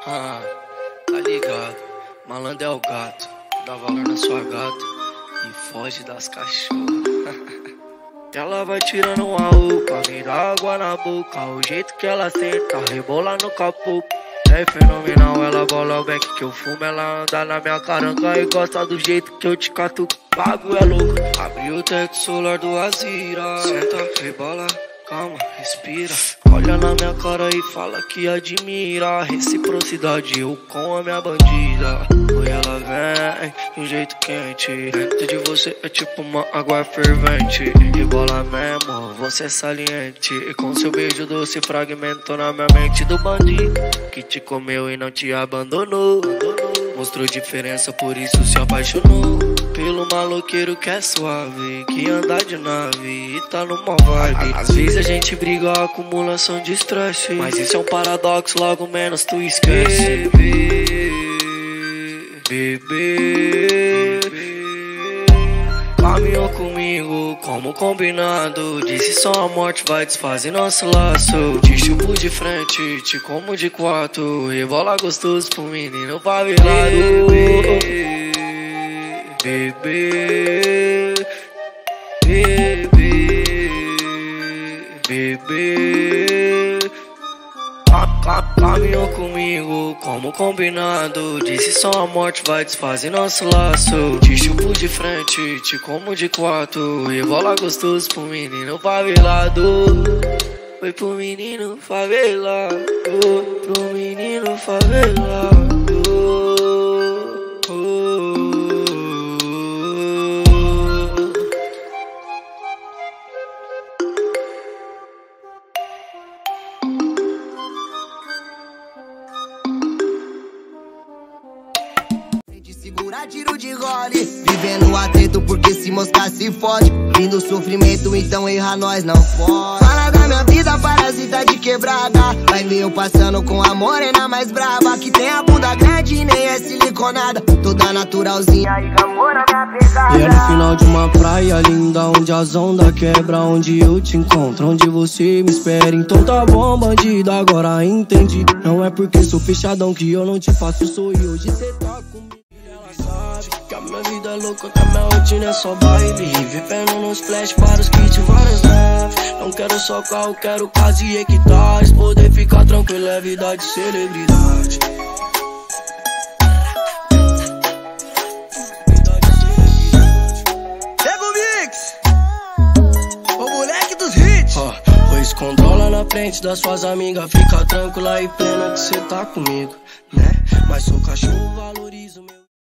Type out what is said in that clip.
Ah, tá ligado, malandro é o gato, dá valor na sua gata e foge das cachorras. Ela vai tirando uma roupa, me dá água na boca, o jeito que ela senta, rebola no capô. É fenomenal, ela bola o beck que eu fumo, ela anda na minha caranga e gosta do jeito que eu te cato. Bagulho é louco, abre o teto solar do Azira. Senta, rebola, calma, respira. Olha na minha cara e fala que admira a reciprocidade, eu com a minha bandida. Oi, ela vem de um jeito quente, dentro de você é tipo uma água fervente. Rebola mesmo, você é saliente, e com seu beijo doce fragmentou na minha mente do bandido que te comeu e não te abandonou. Mostrou diferença, por isso se apaixonou pelo maloqueiro que é suave, que anda de nave e tá numa vibe. Às vezes a gente briga, acumulação de estresse, mas isso é um paradoxo, logo menos tu esquece. Bebê, caminhou comigo como combinado, disse só a morte vai desfazer nosso laço. Te chupo de frente, te como de quatro, rebola gostoso pro menino favelado. Bebê, bebê, bebê, caminhou comigo como combinado, disse só a morte vai desfazer nosso laço. Te chupo de frente, te como de quatro, rebola gostoso pro menino favelado. Foi pro menino favelado, pro menino favelado. Segura tiro de gole, vivendo atento porque se moscar se fode. Vindo sofrimento, então erra nós não pode. Fala da minha vida, parasita de quebrada. Vai ver eu passando com a morena mais brava, que tem a bunda grande e nem é siliconada, toda naturalzinha e amor na pegada. E é no final de uma praia linda, onde as ondas quebra, onde eu te encontro, onde você me espera. Então tá bom, bandido, agora entendi. Não é porque sou fechadão que eu não te faço sorrir. Hoje cê tá comigo, que a minha vida é louca, que a minha rotina é só baile, vivendo nos flash, vários kits, várias naves. Não quero só carro, quero casa e hectares, poder ficar tranquilo é vida de celebridade. Pega o mix, o moleque dos hits. Pois controla na frente das suas amigas, fica tranquila e plena que cê tá comigo, né? Mas sou cachorro, valorizo meu